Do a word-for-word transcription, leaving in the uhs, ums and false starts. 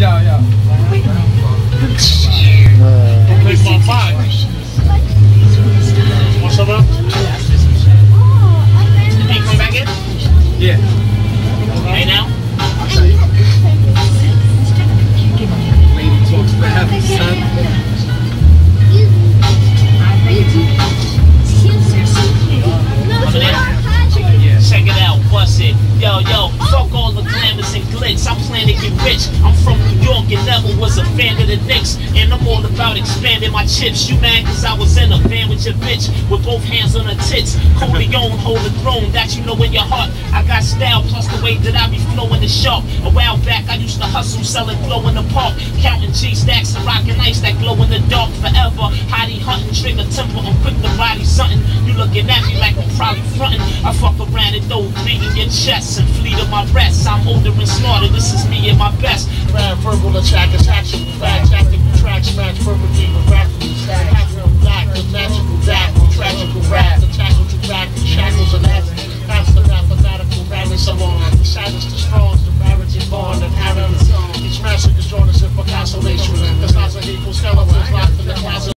yeah, yeah. Place my five. Want some up? Hey, come back in? Yeah. Hey now? Lady talks bad, son. Coming in? Yeah. Check it out, bust it. Yo, yo, fuck all the glamorous and glitz. I'm planning to get rich. I'm from New York and never was a fan of the Knicks. And I'm all about expanding my chips. You mad cause I was in a van with your bitch with both hands on her tits. Corleone, hold the throne that you know in your heart. I got style plus the way that I be flowing is sharp. A while back I used to hustle, selling glow in the park. Counting G-stacks and rocking ice that glow in the dark forever. Hottie hunting, trigger temper, I'm quick to body something. You looking at me like I'm probably frontin'. I fuck around and throw three in your chest and flee to my rest. I'm older and smarter, this is me at my best. Man, verbal attack, attack, attack, tactic.